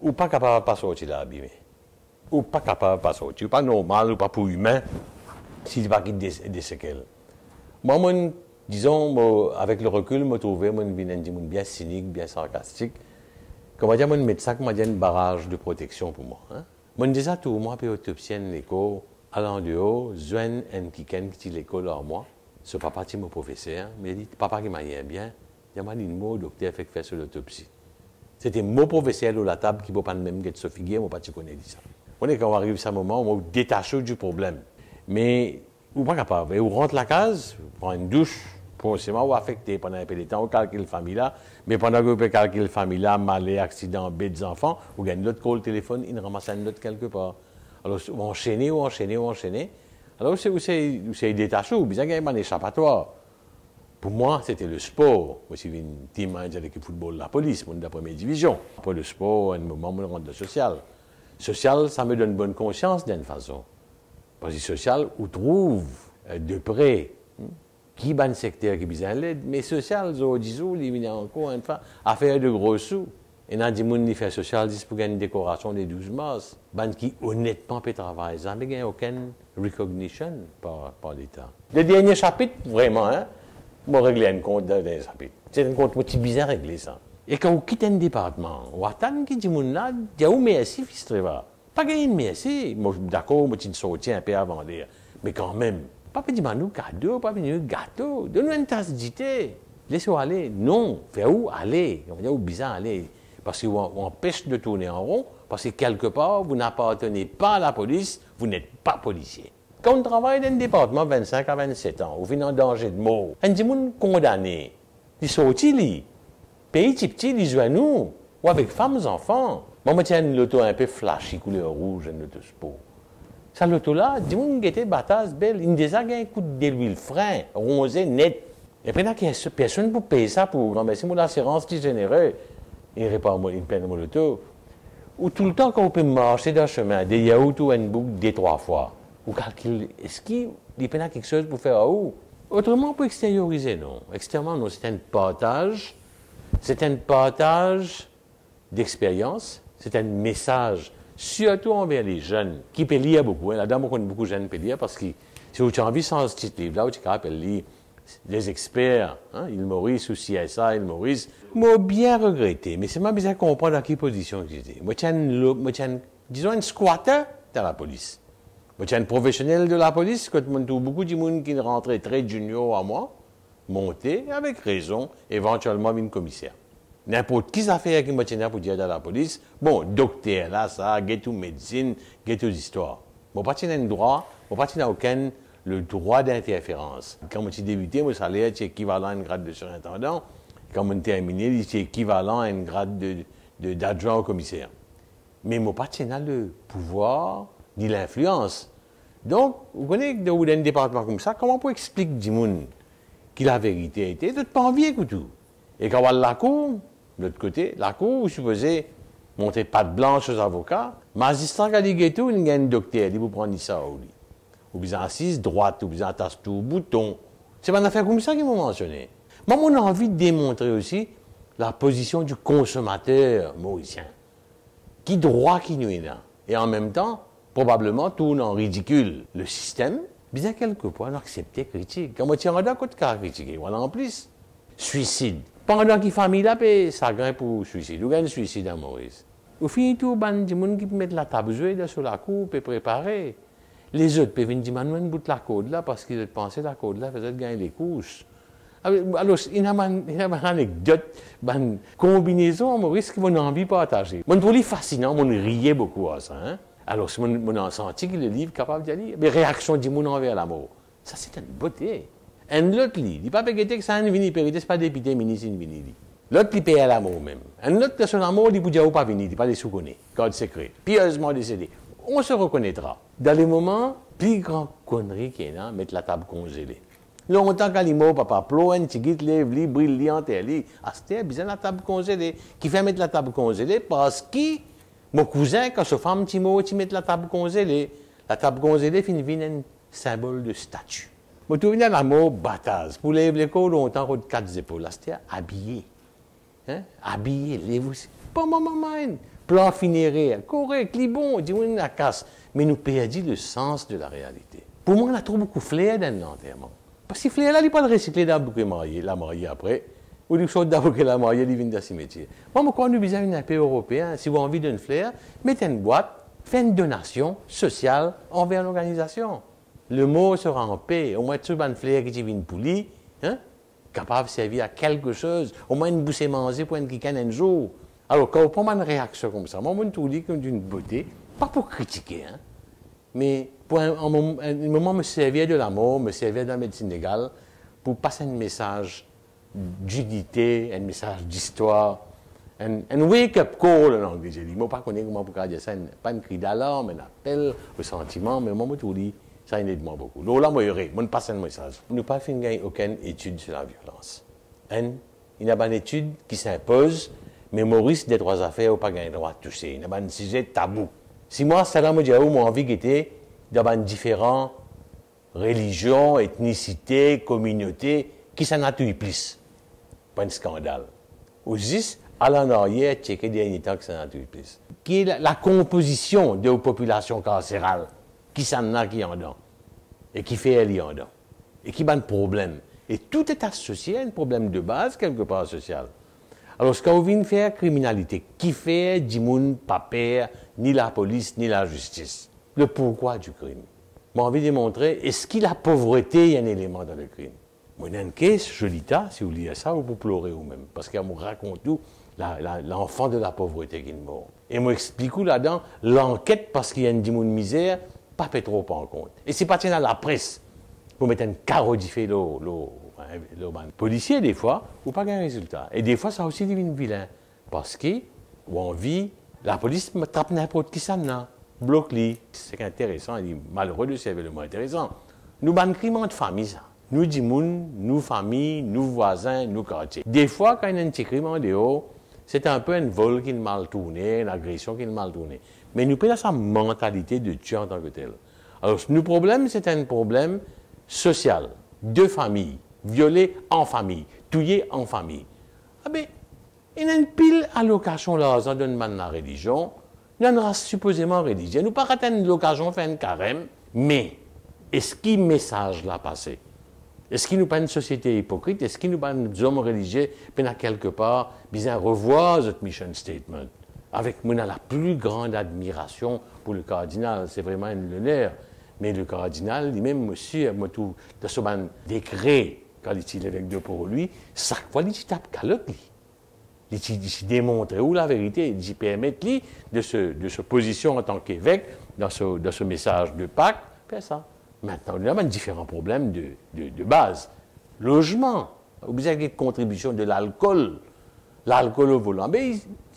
ou pas capable de pas sortir là, abîmé. Ou pas capable de pas sortir, ou pas normal, ou pas pour humain, s'il pas des séquelles. Moi, disons, moi, avec le recul, je trouvais bien cynique, bien sarcastique. Comment dire, je mets ça comme un barrage de protection pour moi. Hein? Je dis ça tout, moi, puis autopsienne l'école, allant de haut, Zwen en Kiken, qui l'école à moi. Ce papa, qui est mon professeur, mais il dit, papa qui m'a dit bien, il m'a dit, mot, docteur, fait faire sur l'autopsie. C'était mon professeur de la table qui ne peut pas même se figurer, moi, pas connais ça. On est quand on arrive à ce moment, on détache du problème. Mais, ou pas capable. On rentre la case, on prend une douche, forcément, ou affecté pendant un peu de temps, on calcule la famille là. Mais pendant que vous calculez la famille là, malais, accident, bêtes des enfants, vous gagnez l'autre call téléphone, il ramasse un autre quelque part. Alors, vous enchaînez. Alors, vous c'est détaché, ou bien il y a un échappatoire. Pour moi, c'était le sport. Moi, j'ai une team avec le football, la police, de la première division. Après le sport, un moment, je rentre de social. Social, ça me donne bonne conscience d'une façon. Parce que social, on trouve de près qui ban secteur qui besoin l'aide, mais social, disons, il y a encore une fois, à faire de gros sous. Et dans des gens qui font social, ils pour gagner une décoration des 12 mars. Ban qui honnêtement peut travailler, ça n'a pas aucune recognition par l'État. Le dernier chapitre, vraiment, hein, je régler un compte dans les chapitres. C'est un compte qui est bizarre régler ça. Et quand vous quittez un département, vous attendez que les gens là, il y a un merci, fils de pas gagner un merci. D'accord, moi, je sorti un peu avant d'air. Mais quand même, pas pedir nous cadeau, pas pedir nous gâteau. Donne-nous une tasse de thé. Laissez-vous aller. Non, fais où aller. On va dire où bizarre aller. Parce qu'on empêche de tourner en rond, parce que quelque part, vous n'appartenez pas à la police, vous n'êtes pas policier. Quand on travaille dans un département 25 à 27 ans, on vient en danger de mort, un petit monde condamné, il sortit, lui. Pays petit, il joue à nous, ou avec femmes, enfants. Moi, je tiens une loto un peu flashy, couleur rouge, une loto sport. Cette loto-là, dis moi qui était batasse belle, il me a un coup de l'huile frein, rosé, net. Et puis, il y a personne pour payer ça, pour rembourser mon assurance qui générait. Il répare une peine de mon loto. Ou tout le temps, quand on peut marcher dans le chemin, des yaourts ou une boucle, des 3 fois. Ou calcule, est-ce qu'il y a quelque chose pour faire à où? Autrement, pour extérioriser, non. Extérieurement, non, c'est un partage. C'est un partage d'expérience. C'est un message, surtout envers les jeunes, qui peuvent lire beaucoup. La dame, on connaît beaucoup de jeunes qui peuvent lire parce que si vous avez envie sans ce petit livre-là, tu peux lire les experts, hein, Île Maurice ou CSA, Île Maurice, m'ont bien regretté. Mais c'est moi bien comprendre dans quelle position j'étais. Moi, tiens, disons, un squatter dans la police. Moi, tiens, un professionnel de la police, quand beaucoup de monde qui rentrait très junior à moi, monté, avec raison, éventuellement une commissaire. N'importe qui s'affaire qui me tient pour dire dans la police, bon, docteur, là, ça, get to médecine, get to histoire. Bon, pas tiens un droit, bon, pas tiens aucun le droit d'interférence. Quand je suis débuté, mon salaire est équivalent à un grade de surintendant. Quand je terminé, c'est équivalent à un grade d'adjoint au commissaire. Mais je n'ai pas le pouvoir ni l'influence. Donc, vous connaissez que dans un département comme ça, comment on peut expliquer du monde que la vérité était, de pas envie de tout. Et quand on va à la cour, de l'autre côté, la cour, vous supposez monter patte blanche aux avocats, magistrat qui a dit tout, il y a un docteur, il vous prendre ça au lit. Ou bien assise droite, ou bien attache tout bouton. C'est pas une affaire comme ça qu'ils m'ont mentionné. Moi, on a envie de démontrer aussi la position du consommateur mauricien. Qui droit qui nous est là. Et en même temps, probablement, tourne en ridicule le système. Bien quelquefois, on accepte critique. Quand on tient un côté de critiquer, voilà en plus. Suicide. Pendant qu'il famille là, ça grimpe pour suicide. Ou bien suicide à Maurice. Au fin tout, il y a des gens qui mettent la table sur la coupe et préparer. Les autres peuvent dire, nous un bout de la corde là, parce qu'ils pensaient que la corde là faisait gagner les couches. Alors, il y a une anecdote, une combinaison, Maurice, qui m'a envie de partager. Mon trouve fascinant, on riait beaucoup à ça. Hein? Alors, si on a senti que le livre est capable de lire, les réactions du monde envers l'amour. Ça, c'est une beauté. Un autre livre, il n'est pas pégué que ça a une vini, ce n'est pas député, ministre, une vini. L'autre, il paye à l'amour même. Un autre, de son amour, il ne dit pas venir, il ne pas les sous-connaître. Code secret. Pieusement décédé. On se reconnaîtra. Dans les moments, plus grande connerie qu'il y a là, mettre la table congelée. Longtemps qu'à l'immo, papa, ploie, un petit lève, li, brillant, li. Ah, c'était bien la table congelée. Qui fait mettre la table congelée parce que mon cousin, quand sa femme, Timo, tu met la table congelée. La table congelée finit un symbole de statue. Je me souviens de la mot batasse. Pour lever l'école, longtemps, on a 4 épaules. Là, c'était habillé. Hein? Habillé, lève-vous. Pas maman, plan finéré, correct, li bon, dit on la casse, mais nous perdons le sens de la réalité. Pour moi, on a trop beaucoup flair dans l'enterrement. Parce que flair là, il n'est pas de recycler d'avocat marié, la mariée après, ou des choses d'avocat la mariée, il vient dans ce métier. Moi, quand nous besoin d'un pays européen, si vous avez envie d'une flair, mettez une boîte, faites une donation sociale envers l'organisation. Le mot sera en paix. Au moins, tout le flair qui vient pour lui, hein, capable de servir à quelque chose, au moins une boussée manger pour un kikan un jour. Alors, quand on prend une réaction comme ça, moi, je tout dis comme d'une beauté, pas pour critiquer, hein, mais pour un moment me servir de l'amour, me servir de la médecine légale, pour passer un message d'unité, un message d'histoire, un wake-up call en anglais. Je dis, moi, pas connaître comment pour dire ça, pas un cri d'alarme, un appel au sentiment, mais moi, je tout dis, ça aide moi beaucoup. Donc là, moi, je passe un message. Nous n'avons pas fait aucune étude sur la violence. Il n'y a pas d'étude qui s'impose, mais Maurice, des droits affaires, n'a pas le droit de toucher. Il n'y a pas un sujet tabou. Si moi, ça là, moi, j'ai envie d'être dans différentes religions, ethnicités, communautés, qui s'en a tout plus. Pas un scandale. Aussi, à l'en arrière, checker des unités qui s'en a tout plus. Qui est la composition de la population carcérale, qui s'en a qui en a, et qui fait elle y en a, et qui a un problème. Et tout est associé à un problème de base, quelque part social. Alors, ce qu'on vient faire criminalité, qui fait du monde pas peur, ni la police, ni la justice. Le pourquoi du crime. J'ai envie de montrer, est-ce que la pauvreté est un élément dans le crime? Moi, dans une caisse, je lis ça, si vous lisez ça, vous pleurez vous-même. Parce qu'elle me raconte tout, l'enfant de la pauvreté qui est mort. Et moi, explique là-dedans, l'enquête, parce qu'il y a une dimension de misère, pas fait trop en compte. Et c'est pas à la presse, pour mettre un carreau d'effet le policier, des fois, ou pas un résultat. Et des fois, ça aussi devient vilain. Parce que, ou on vit, la police me tape n'importe qui ça n'a. Bloque-li. C'est intéressant, il est malheureux de servir le mot intéressant. Nous, ban crime de famille, ça. Nous, dimoun, nous, famille, nous, voisins, nous, quartiers. Des fois, quand il y a un petit crime en dehors, c'est un peu un vol qui est mal tourné, une agression qui est mal tournée. Mais nous prenons sa mentalité de tuer en tant que tel. Alors, nos problèmes, c'est un problème social, de famille, violé en famille, tué en famille. Ah ben, il y a une pile à l'occasion là, ça donne mal la religion, il y a une race supposément religieuse. Nous pas atteindre l'occasion de faire un carême, mais est-ce qu'il message l'a passé? Est-ce qu'il nous pas une société hypocrite? Est-ce qu'il nous pas des hommes religieux, puis à quelque part, bien revoir notre mission statement? Avec moi, la plus grande admiration pour le cardinal, c'est vraiment un honneur. Mais le cardinal, lui-même aussi, moi, tout, de ce décret, quand il est l'évêque de pour lui, chaque fois, il tape calotte, il démontre où la vérité, il permet de se position en tant qu'évêque dans ce message de Pâques, fait ça. Maintenant, il y a différents problèmes de base. Logement, vous avez une contribution de l'alcool au volant. Mais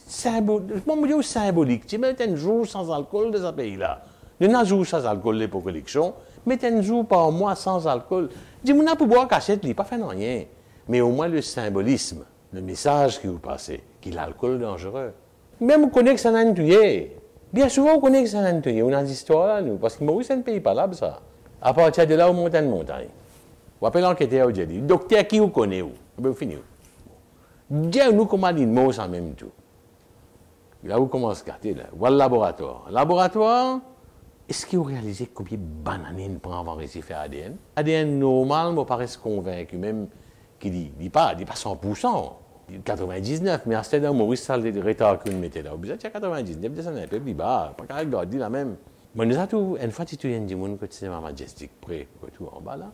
symbolique. Tu mets un jour sans alcool dans ce pays-là. Il y en a un jour sans alcool pour collection, mais un jour par mois sans alcool. Dis-moi, pour boire cachette, il n'est pas fait rien. Mais au moins le symbolisme, le message que vous passez, qu'il est l'alcool dangereux. Même vous connaissez que ça n'a rien tué. Bien souvent, vous connaissez que ça n'a rien tué. On a des histoires là, nous. Parce que Maurice, c'est un pays pas là, ça. À partir de là, on monte une montagne. Vous appelez l'enquêteur, vous dites, docteur, qui vous connaît où? Vous finissez. Dis-nous comment dire mot en même temps. Là, vous commencez à gâter, là. Voilà le laboratoire. Laboratoire, est-ce que vous réalisez combien de bananes il prend avant de réussir à faire ADN? ADN normal, me paraît convaincu, même qu'il dit pas 100%, 99%, mais à ce temps, Maurice, ça le retard qu'il mettait là. Vous êtes à 99%, descendez un peu, il dit, pas qu'à garder la même. Mais nous avons une fois, tu as dit, que c'est majestic, près, tout en bas là.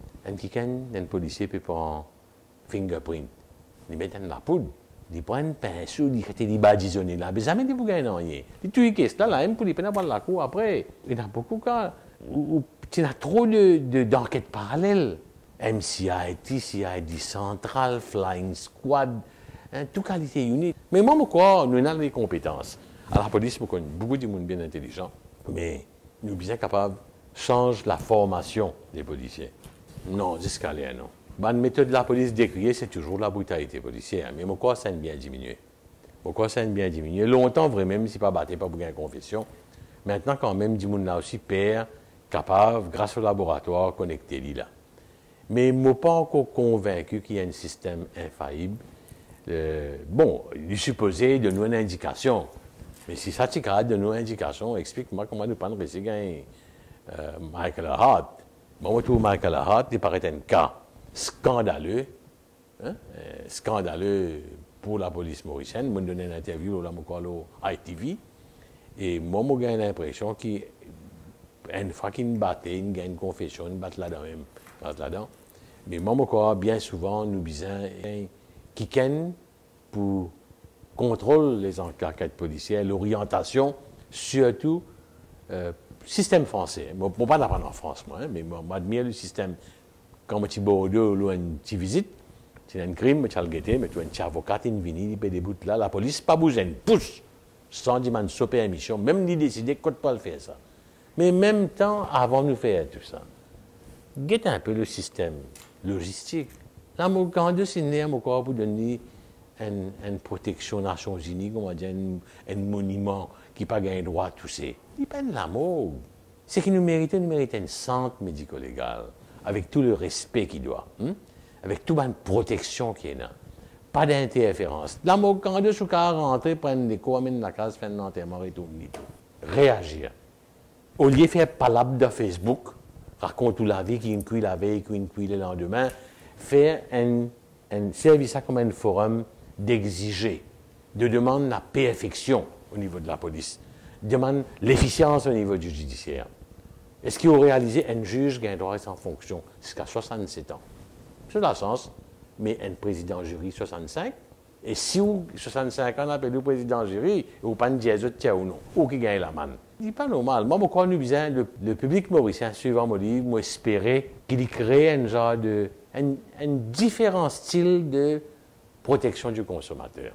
Un policier peut prendre fingerprint. Il met dans la poudre. Il prend un pinceau, il fait des badigeonnés là. Mais jamais il vous gagne rien. Il tue qu'est-ce là, pour il prend la cour après. Il y en a beaucoup quand. Il y a trop d'enquêtes parallèles. MCI, TCID, Central, Flying Squad, toute qualité unique. Mais moi, quoi, nous avons des compétences. À la police, nous connaissons beaucoup de monde bien intelligent. Mais nous sommes bien capables de changer la formation des policiers. Non, jusqu'à là, non. La méthode de la police décriée, c'est toujours la brutalité policière. Mais pourquoi ça a bien diminué? Pourquoi ça a bien diminué? Longtemps, vraiment, si pas battu, pas pour gagner confession. Maintenant, quand même, du monde là aussi père, capable, grâce au laboratoire, connecté là. Mais je ne suis pas encore convaincu qu'il y a un système infaillible. Bon, il est supposé de nous une indication. Mais si ça t'y de nos indications, explique-moi comment nous prendre ici Michael Hart. Moi, je trouve Michael Hart, il paraît un cas scandaleux, hein, scandaleux pour la police mauricienne. Je me donné une interview à ITV. Et moi, j'ai l'impression qu'une fois qu'il me battait, il a une confession, il me bat là-dedans. Mais moi, bien souvent, nous disons qui pour contrôler les enquêtes policières, l'orientation, surtout, système français. Je ne peux pas l'apprendre en France, moi, hein, mais j'admire le système. Quand je suis Bordeaux, ou une petite visite, c'est un crime, tu as le guetté, mais tu as un avocat, il vient, il peut débouter là, la police, pas bouger, une pousse, sans dire, man, sauter une mission, même ni décider, qu'on ne peut pas le faire ça. Mais en même temps, avant de faire tout ça, guette un peu le système logistique. Là, quand je suis né, pour donner une protection aux Nations Unies, on va dire, un monument qui n'a pas gagné droit à tout ça. Il pas de l'amour. C'est qu'il nous mérite un centre médico-légal, avec tout le respect qu'il doit, avec toute la protection qu'il y a. Pas d'interférence. L'amour, quand je suis rentré, prendre des cours, amener la case, faire un enterrement et tout. Réagir. Au lieu de faire palabre de Facebook, raconte toute la vie, qui une cuit la veille, qui une cuit le lendemain, faire un service comme un forum d'exiger, de demander la perfection au niveau de la police, demande l'efficience au niveau du judiciaire. Est-ce qu'il faut réaliser un juge qui a un droit sans fonction jusqu'à 67 ans? C'est dans le sens, mais un président jury 65, et si vous, 65 ans, on appelle le président jury, vous pas une dièse ou non, ou qui gagne la manne. C'est pas normal. Moi, je nous disais, le public mauricien, suivant mon livre, moi, espérais qu'il crée un genre de, un différent style de protection du consommateur.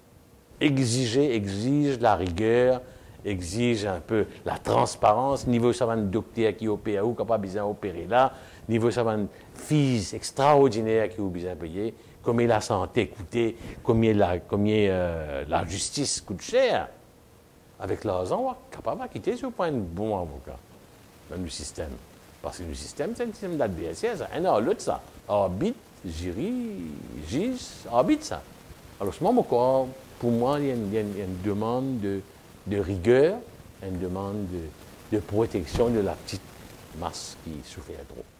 Exige la rigueur, exige un peu la transparence, niveau savant docteur qui opère ou capable de opérer là, niveau savant fils extraordinaire qui ont besoin de payer, combien la santé coûtait, combien la justice coûte cher. Avec l'argent, on est capable de quitter si on prend un bon avocat dans le système. Parce que le système, c'est un système d'adversaire. Un an, l'autre, ça. Arbitre, jury, juge, arbitre, ça. Alors, ce moment, pour moi, il y a une demande de rigueur, une demande de protection de la petite masse qui souffre trop.